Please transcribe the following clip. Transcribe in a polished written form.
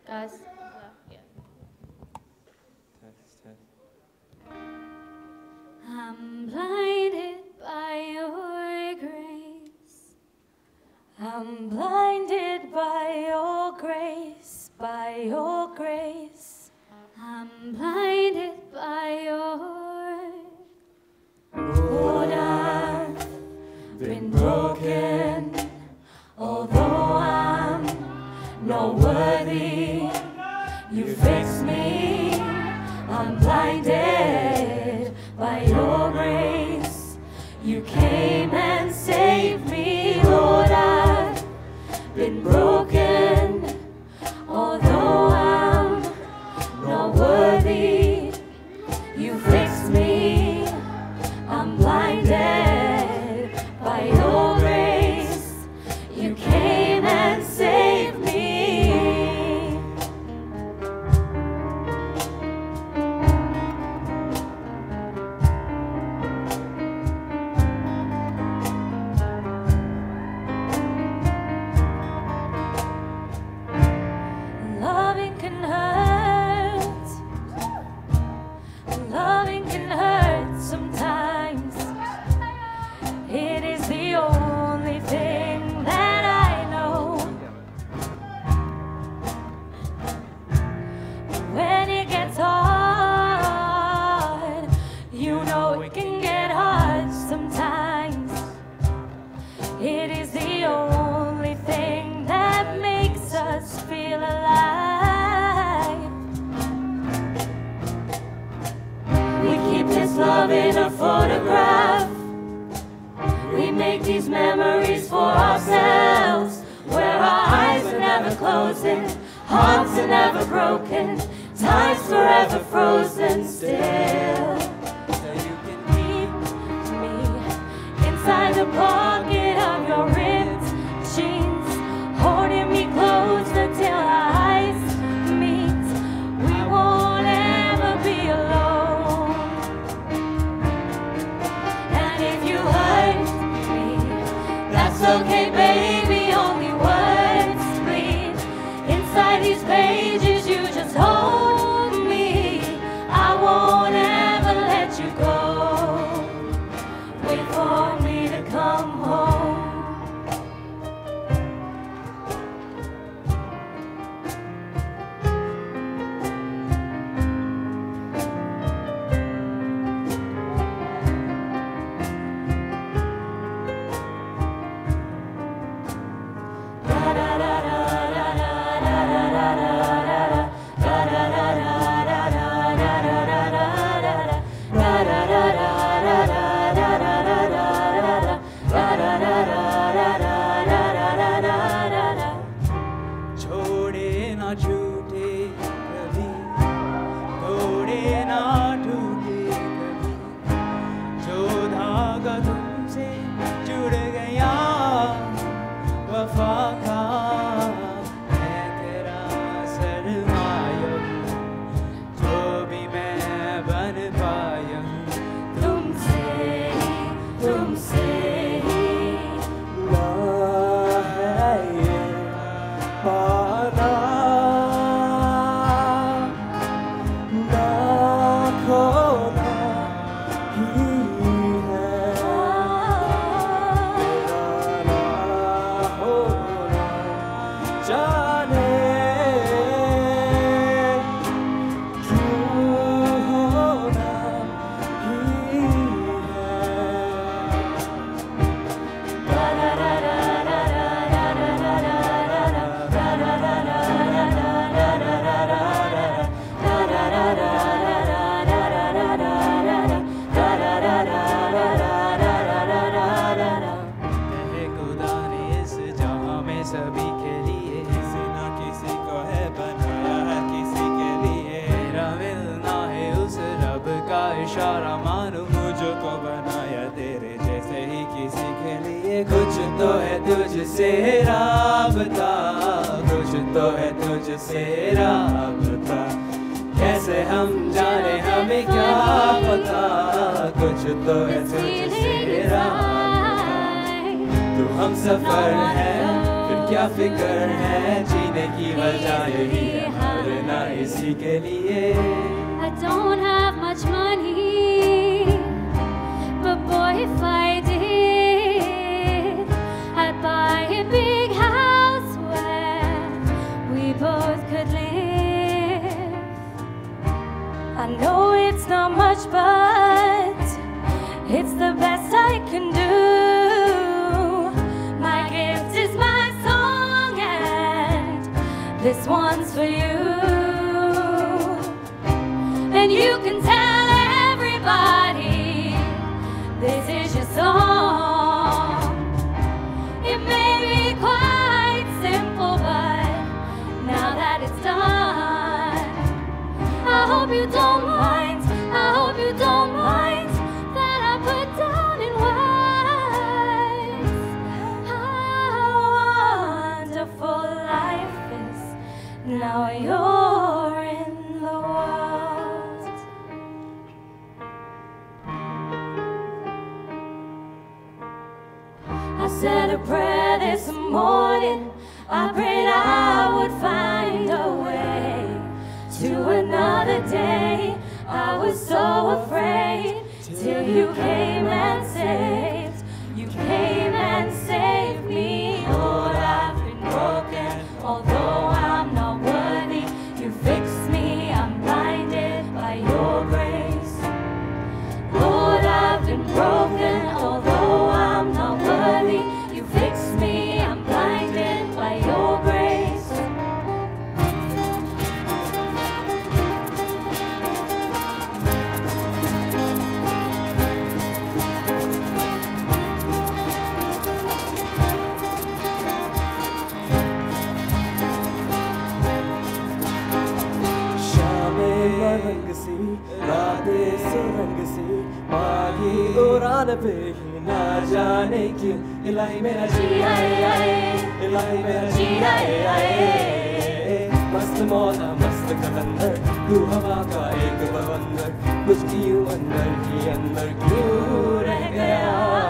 Guys, yeah. I'm blinded by your grace. I'm blinded by your grace, by your grace. I'm blinded by your. Lord, I've been broken, although I'm not worthy. You fix me. I'm blinded by your grace. You came and saved me. Lord, I've been broken, although I'm not worthy. You fix me. I'm blinded by your grace. You came and saved me. Loving can hurt. Loving can hurt sometimes. It is the only thing that I know. When it gets hard, you know it can get hard sometimes. It is the only thing that makes us feel alive. We keep this love in a photograph. We make these memories for ourselves, where our eyes are never closing, hearts are never broken, time's forever frozen still. So you can keep me inside the pocket of your ripped jeans, holding me closer till our eyes meet. We won't ever be alone. And if you hurt me, that's okay, baby, only words bleed. Inside these pages, you just hold me. I won't ever let you go. Wait for me to come home. छोड़े ना झूठे कभी, तोड़े ना टूटे कभी, जो धागा तुमसे जुड़ गया वफा का है तेरा सरमाया, जो भी मैं बन पाया तुमसे तुमसे पाना ना खोना ही है, तेरा ना होना जाने क्यों होना ही कहे खुदा ने इस जहां में सभी के लिए, किसी ना किसी को है बनाया है किसी के लिए। मेरा मिलना है उस रब का इशारा, मानो मुझको बनाया तेरे जैसे ही किसी के लिए। कुछ तो है तुझसे राबता, कुछ तो है तुझसे राबता, कैसे हम जाने हमें क्या पता। कुछ तो है तुझसे राबता, तू हम सफर है फिर क्या फिक्र है, जीने जीने की वजह यही है मरना इसी के लिए I don't have much money, but boy, if I did, I'd buy a big house where we both could live. I know it's not much, but it's the best I can do. My gift is my song, and this one's for you. And you can tell everybody this is your song. It may be quite simple, but now that it's done, I hope you don't mind, I hope you don't mind that I put down in words how wonderful life is. Now you're in the world. I said a prayer this morning. I prayed I would find a way to another day. I was so afraid till you came and saved. You came and saved me. Lord, I've been broken, although I'm not worthy. You fixed me, I'm blinded by your grace. Lord, I've been broken, although I'm not worthy. You fixed me, I'm blinded by your grace. रंग सी रातें सुरंग सी पागी उड़ान पे ही ना जाने क्यों इलाही मेरा जी आए आए इलाही मेरा जी आए आए मस्त मौला मस्त कलंदर तू हवा का एक बवंदर मुझकी अंदर ही अंदर क्यों रह गया